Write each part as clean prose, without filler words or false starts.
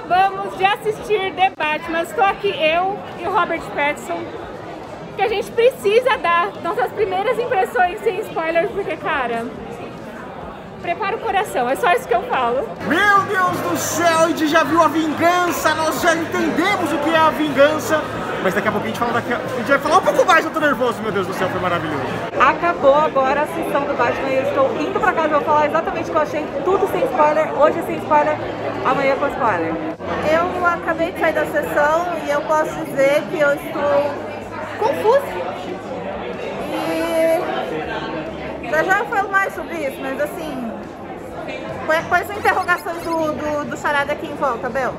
acabamos de assistir The Batman. Estou aqui eu e o Robert Pattinson, que a gente precisa dar nossas primeiras impressões sem spoilers, porque, cara, prepara o coração, é só isso que eu falo. Meu Deus do céu, a gente já viu a vingança, nós já entendemos o que é a vingança. Mas daqui a pouco a gente vai falar um pouco mais, eu tô nervoso, meu Deus do ceu, foi maravilhoso. Acabou agora a sessão do Batman e eu estou indo pra casa, eu vou falar exatamente o que eu achei, tudo sem spoiler, hoje sem spoiler, amanhã com spoiler. Eu acabei de sair da sessão e eu posso dizer que eu estou confusa. E já falo mais sobre isso, mas assim, quais as interrogações do charada aqui em volta, Bel?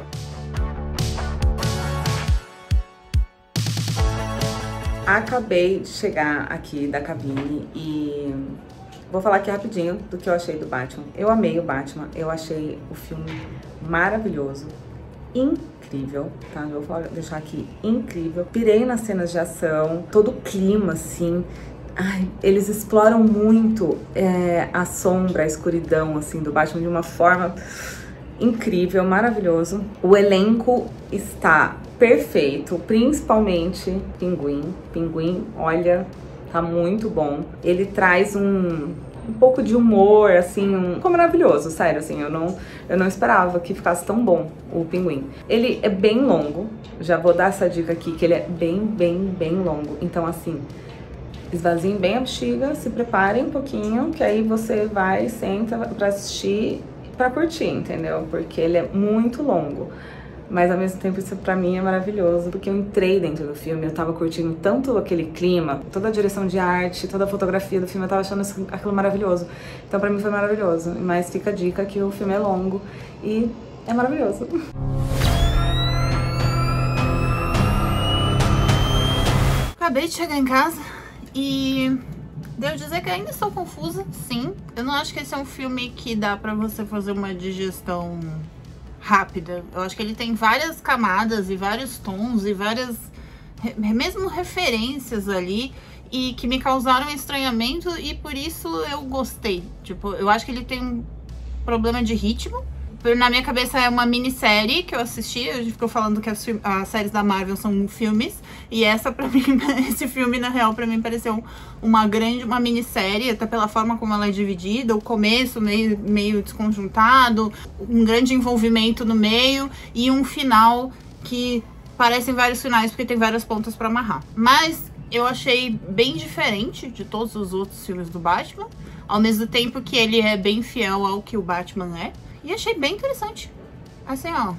Acabei de chegar aqui da cabine e vou falar aqui rapidinho do que eu achei do Batman. Eu amei o Batman, eu achei o filme maravilhoso, incrível, tá? Eu vou deixar aqui incrível. Pirei nas cenas de ação, todo o clima, assim. Ai, eles exploram muito a sombra, a escuridão, assim, do Batman de uma forma incrível, maravilhoso. O elenco está perfeito, principalmente Pinguim. Pinguim, olha, tá muito bom. Ele traz um pouco de humor, assim, ficou maravilhoso, sério, assim, eu não esperava que ficasse tão bom o Pinguim. Ele é bem longo, já vou dar essa dica aqui, que ele é bem longo, então assim, esvaziem bem a bexiga, se preparem um pouquinho, que aí você vai, senta pra assistir, pra curtir, entendeu? Porque ele é muito longo. Mas ao mesmo tempo isso pra mim é maravilhoso, porque eu entrei dentro do filme, eu tava curtindo tanto aquele clima, toda a direção de arte, toda a fotografia do filme, eu tava achando aquilo maravilhoso. Então pra mim foi maravilhoso, mas fica a dica que o filme é longo e é maravilhoso. Acabei de chegar em casa e devo dizer que ainda estou confusa, sim. Eu não acho que esse é um filme que dá pra você fazer uma digestão rápida. Eu acho que ele tem várias camadas e vários tons e várias mesmo referências ali e que me causaram estranhamento e por isso eu gostei. Tipo, eu acho que ele tem um problema de ritmo. Na minha cabeça é uma minissérie que eu assisti, a gente ficou falando que as séries da Marvel são filmes, e essa pra mim, esse filme na real pra mim pareceu uma minissérie, até pela forma como ela é dividida, o começo meio desconjuntado, um grande envolvimento no meio e um final que parecem vários finais porque tem várias pontas pra amarrar. Mas eu achei bem diferente de todos os outros filmes do Batman, ao mesmo tempo que ele é bem fiel ao que o Batman é. E achei bem interessante. Assim, ó,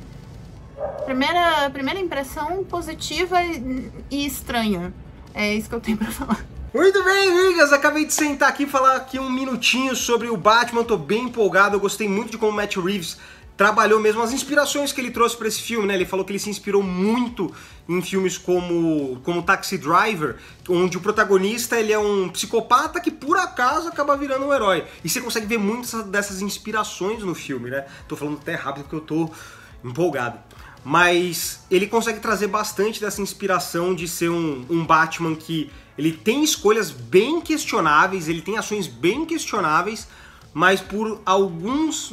primeira impressão positiva e estranha. É isso que eu tenho pra falar. Muito bem, amigas, acabei de sentar aqui e falar aqui um minutinho sobre o Batman, tô bem empolgado, eu gostei muito de como o Matt Reeves trabalhou mesmo as inspirações que ele trouxe para esse filme, né? Ele falou que ele se inspirou muito em filmes como Taxi Driver, onde o protagonista ele é um psicopata que por acaso acaba virando um herói. E você consegue ver muitas dessas inspirações no filme, né? Tô falando até rápido porque eu tô empolgado. Mas ele consegue trazer bastante dessa inspiração de ser um Batman que ele tem escolhas bem questionáveis, ele tem ações bem questionáveis, mas por alguns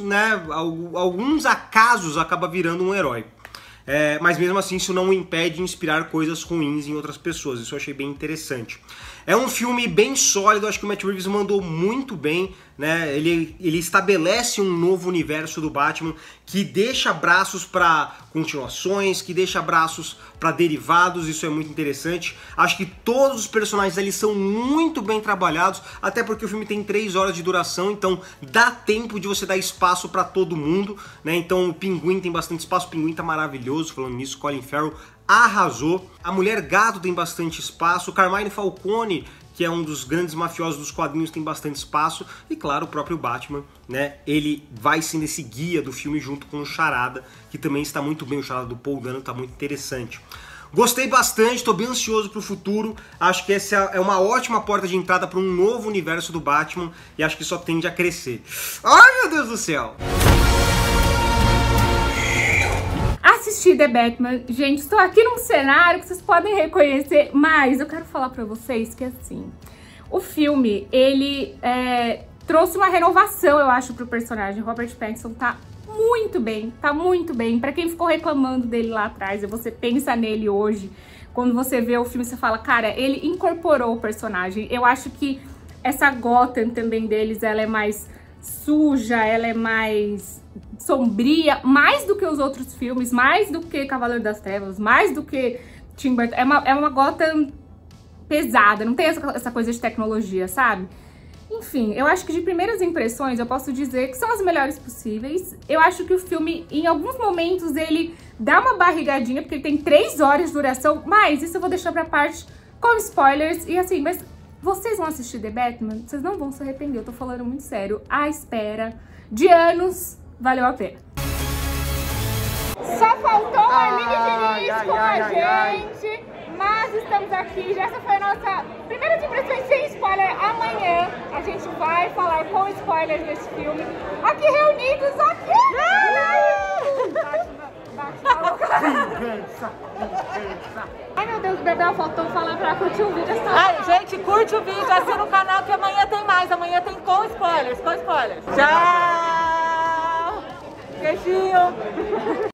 acasos acaba virando um herói. Mas mesmo assim isso não o impede de inspirar coisas ruins em outras pessoas, isso eu achei bem interessante. É um filme bem sólido, acho que o Matt Reeves mandou muito bem, né? Ele estabelece um novo universo do Batman que deixa braços para continuações, que deixa braços para derivados, isso é muito interessante. Acho que todos os personagens ali são muito bem trabalhados, até porque o filme tem 3 horas de duração, então dá tempo de você dar espaço para todo mundo, né? Então o Pinguim tem bastante espaço, o Pinguim tá maravilhoso, falando nisso, Colin Farrell arrasou. A Mulher Gato tem bastante espaço, o Carmine Falcone, que é um dos grandes mafiosos dos quadrinhos, tem bastante espaço, e claro, o próprio Batman, né, ele vai sendo esse guia do filme junto com o Charada, que também está muito bem, o Charada do Paul Dano está muito interessante. Gostei bastante, estou bem ansioso para o futuro, acho que essa é uma ótima porta de entrada para um novo universo do Batman, e acho que só tende a crescer. Ai, meu Deus do céu! Assisti The Batman, gente, estou aqui num cenário que vocês podem reconhecer, mas eu quero falar pra vocês que assim, o filme, ele trouxe uma renovação, eu acho, pro personagem. Robert Pattinson tá muito bem, tá muito bem. Pra quem ficou reclamando dele lá atrás, e você pensa nele hoje, quando você vê o filme, você fala, cara, ele incorporou o personagem. Eu acho que essa Gotham também deles, ela é mais suja, ela é mais sombria, mais do que os outros filmes, mais do que Cavaleiro das Trevas, mais do que Tim Burton. É uma Gotham pesada, não tem essa coisa de tecnologia, sabe? Enfim, eu acho que de primeiras impressões eu posso dizer que são as melhores possíveis. Eu acho que o filme, em alguns momentos, ele dá uma barrigadinha, porque ele tem 3 horas de duração, mas isso eu vou deixar pra parte com spoilers. E assim, mas vocês vão assistir The Batman? Vocês não vão se arrepender, eu tô falando muito sério. A espera de anos valeu a pena. Só faltou a Aline Diniz com a gente, mas estamos aqui. Já essa foi a nossa primeira impressão sem spoiler. Amanhã a gente vai falar com spoilers desse filme. Aqui reunidos, aqui! Ai meu Deus, Bebel, faltou falar pra curtir o vídeo. Ai, gente, curte o vídeo, assina o canal que amanhã tem mais. Amanhã tem com spoilers, com spoilers. Tchau! Beijinho!